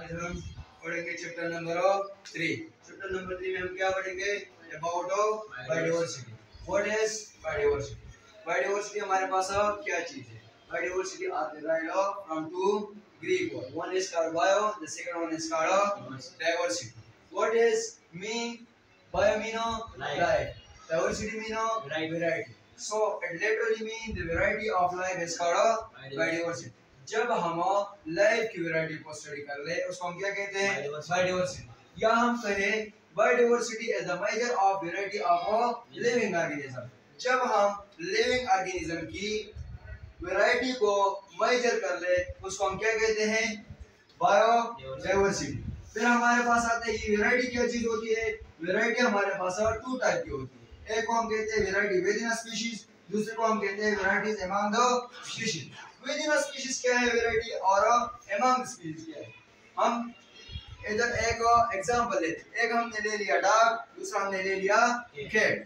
आज हम पढ़ेंगे चैप्टर नंबर 3। चैप्टर नंबर 3 में हम क्या पढ़ेंगे? About biodiversity. What is biodiversity? Biodiversity हमारे पास क्या चीज है? Biodiversity are derived from two Greek words. One is called bio, the second one is called diversity. What is mean? Bio mean life. Diversity mean variety. So it literally mean the variety of life is called biodiversity. जब हम life की variety को study कर ले उसको हम क्या कहते हैं? बायोडाइवर्सिटी। या हम कहें biodiversity is the measure of variety of living organism. जब हम लिविंग ऑर्गेनिज्म की वैरायटी को मेजर कर ले उसको हम क्या कहते हैं? बायोडाइवर्सिटी। फिर हमारे पास आते हैं ये वैरायटी क्या चीज होती है? वैरायटी हमारे पास टू टाइप की होती है। एक को हम कहते हैं variety with in a species, दूसरे को हम कहते हैं varieties among the species. With in a species क्या है वैरायटी और अमंग स्पीशीज क्या है? हम इधर एक एग्जांपल लेते हैं। एक हमने ले लिया डॉग, दूसरा हमने ले लिया कैट।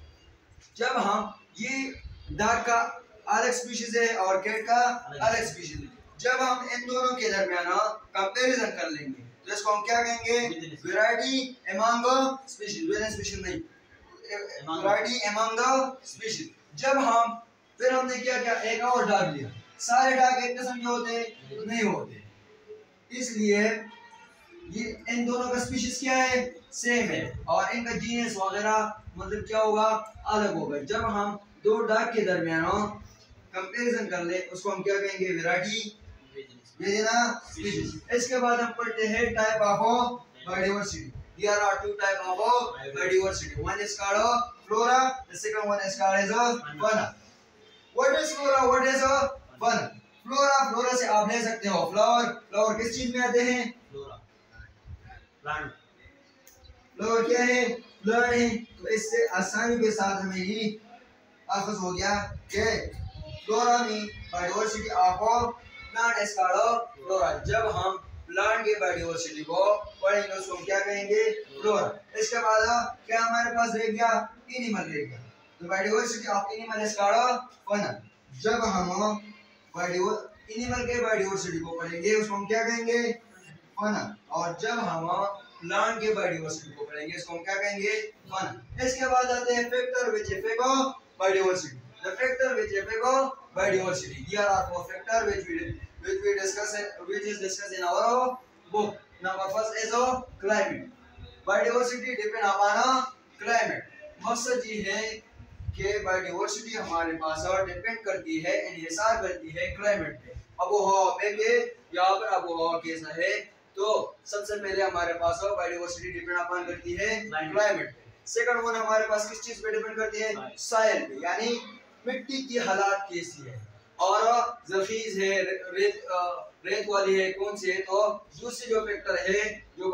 जब हम ये डॉग का अलग स्पीशीज है और कैट का अलग स्पीशीज है, जब हम इन दोनों के दरमियान कंपैरिजन कर लेंगे तो इसको हम क्या कहेंगे? Variety among species. Within species नहीं, वैरायटी अमंग द स्पीशीज। जब हम फिर हमने क्या किया? एक और डॉग लिया। सारे डॉग एक किस्म के होते हैं? नहीं होते। इसलिए ये इन दोनों का स्पीशीज क्या है? सेम है और इनका जीनस वगैरह मतलब क्या होगा? अलग होगा। जब हम दो डॉग के दरमियान कंपैरिजन कर ले उसको हम क्या कहेंगे? Variety with in a species. इसके बाद हम पढ़ते हैं type of biodiversity. There are two types of biodiversity. One is called flora. The second one is called fauna. What is flora? What is fauna? Flora से आप ले सकते हो फ्लावर। फ्लावर किस चीज में आते हैं? Flora, plant. फ्लावर क्या है? प्लांट है। तो इससे आसानी के साथ हमें ये आफस हो गया कि फ्लोरा में biodiversity of plant is called flora. जब हम प्लांट की बायोडाइवर्सिटी को पढ़ेंगे उसको हम क्या कहेंगे? फ्लोरा। इसके बाद क्या हमारे पास रह गया? एनिमल रह गया। तो biodiversity of animal is called fauna. जब हम एनिमल के बायोडाइवर्सिटी को पढ़ेंगे उसको हम क्या कहेंगे? फाना। और जब हम प्लांट के बायोडाइवर्सिटी को पढ़ेंगे इसको हम क्या कहेंगे? फाना। इसके बाद आते हैं factor which affect biodiversity. The factor which affect biodiversity. Here are four factor which is discussed in our book. Number first is climate. Biodiversity depend upon climate. मकसद ये है कि बायोडाइवर्सिटी हमारे पास डिपेंड करती है, इन्हिसार करती है क्लाइमेट पे, आबोहवा पे के यहाँ पर आबोहवा कैसा है। तो सबसे पहले हमारे पास बायोडाइवर्सिटी डिपेंड अपॉन करती है क्लाइमेट पे। सेकंड वन हमारे पास किस चीज पे डिपेंड करती है? सॉइल पे, यानी मिट्टी की हालात कैसी है और जफीज है, रेत वाली है, कौन सी है। तो दूसरी जो फैक्टर है जो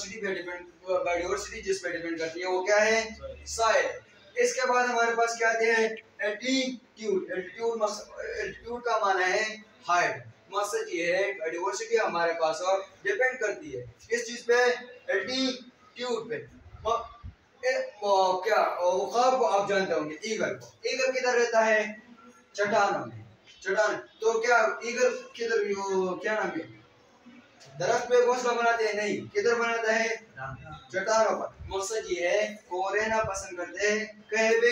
बायोडाइवर्सिटी जिस पे डिपेंड करती है वो क्या है? सॉइल। इसके बाद हमारे पास क्या आते हैं? एल्टीट्यूड। एल्टीट्यूड का माना है हाइट। मकसद ये है बायोडाइवर्सिटी हमारे पास डिपेंड करती है किस चीज पे? एल्टीट्यूड पे। क्या ख्वाब को आप जानते होंगे? ईगल को। ईगल किधर रहता है? चट्टानों में। चट्टान। तो क्या ईगल किधर क्या नाम है? दरख्त पे घोंसला बनाते हैं? नहीं, किधर बनाता है? चट्टानों पर। मकसद ये है वो रहना पसंद करते हैं कहीं पे?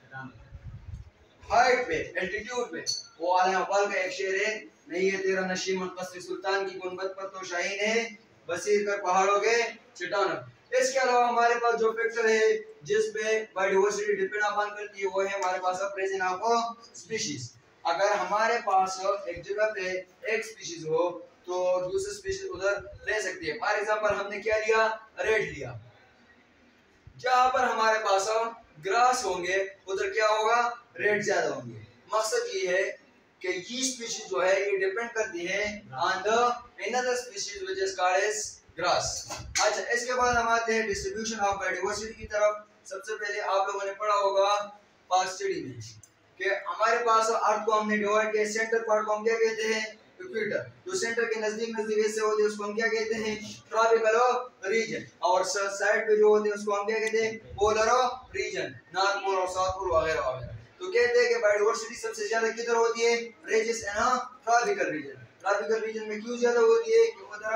हाइट पे, एल्टीट्यूड पे। वो आला अक़वाल का एक शेर है, नहीं है तेरा नशीम कसर सुल्तान की गुंबद पर तो शाहीन है बसीर कर पहाड़ों के चट्टानों। इसके अलावा हमारे पास जो फैक्टर है जिस पे बायोडाइवर्सिटी डिपेंड अपॉन करती है वो है हमारे पास प्रेजेंस ऑफ स्पीशीज। अगर हमारे पास एक जगह पे एक स्पीशीज हो तो दूसरी स्पीशीज उधर रह सकती है। फॉर एग्जांपल हमने क्या लिया? रेड लिया। जहां पर हमारे पास ग्रास होंगे उधर क्या होगा? रेड ज्यादा होंगे। मकसद ये है कि ये स्पीशीज जो है ये डिपेंड करती है on the another species which is called as grass. अच्छा, इसके बाद हम आते हैं डिस्ट्रीब्यूशन ऑफ बायोडाइवर्सिटी की तरफ। सबसे पहले आप लोगों ने पढ़ा होगा पास्ट स्टडी में कि हमारे पास अर्थ को हमने डिवाइड किया। सेंटर पार्ट को हम क्या कहते हैं? इक्वेटर। जो सेंटर के नजदीक ऐसे होते हैं उसको हम क्या कहते हैं? Tropical region. और साइड पे जो होते हैं उसको हम क्या कहते हैं? पोलर रीजन, नॉर्थ पोल और साउथ पोल वगैरह वगैरह। तो कहते हैं कि बायोडाइवर्सिटी सबसे ज्यादा किधर होती है? रेजिस and tropical region. Tropical region में क्यों ज्यादा होती है? कि उधर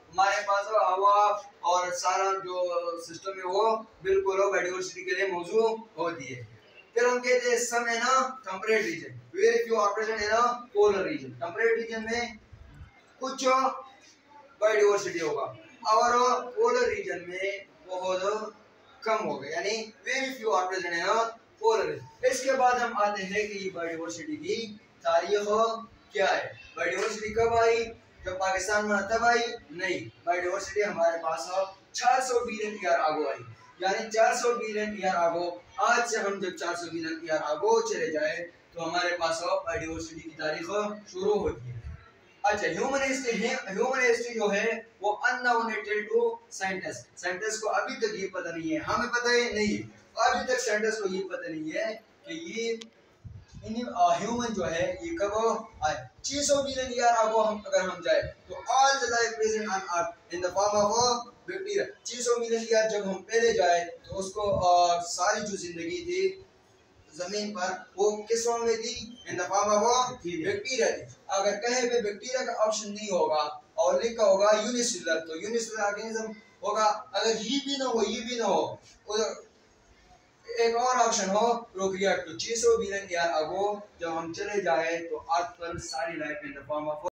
हमारे पास हवा और सारा जो सिस्टम है वो बिल्कुल बायोडाइवर्सिटी के लिए मौजूद होती है। फिर हम कहते हैं सम है ना temperate region, very few are present in polar region. Temperate region में कुछ बायोडाइवर्सिटी होगा और पोलर रीजन में बहुत कम होगा, यानी very few are present in polar. इसके बाद हम आते हैं कि ये बायोडाइवर्सिटी की तारीख क्या है। बायोडाइवर्सिटी कब आई? जब पाकिस्तान बना तब आई? नहीं, बायोडाइवर्सिटी हमारे पास 400 बिलियन ईयर आगो आई, यानी 400 बिलियन ईयर आगो। आज से हम जब 400 बिलियन ईयर आगो चले जाए तो हमारे पास बायोडाइवर्सिटी की तारीख शुरू होती है। अच्छा, ह्यूमन हिस्ट्री जो है वो अननोन टू साइंटिस्ट। साइंटिस्ट को अभी तक ये पता नहीं है, हमें पता है नहीं, अभी तक साइंटिस्ट को ये पता नहीं है कि ये ह्यूमन जो है ये कब आए। 600 बिलियन ईयर अगो अगर हम जाए तो all the life present on earth in the form of bacteria. 600 million year जब हम पहले जाए तो उसको सारी जो जिंदगी थी जमीन पर वो किस फॉर्म में थी? In the form of bacteria थी। अगर कहीं पे बैक्टीरिया का ऑप्शन नहीं होगा और लिखा होगा यूनिसेलुलर, तो यूनिसेलुलर ऑर्गेनिज्म होगा। अगर ये भी ना हो, ये भी ना हो, एक और ऑप्शन हो प्रोकैरियोट। तो 600 बिलियन ईयर अगो जब हम चले जाए तो अर्थ पर सारी life in the form of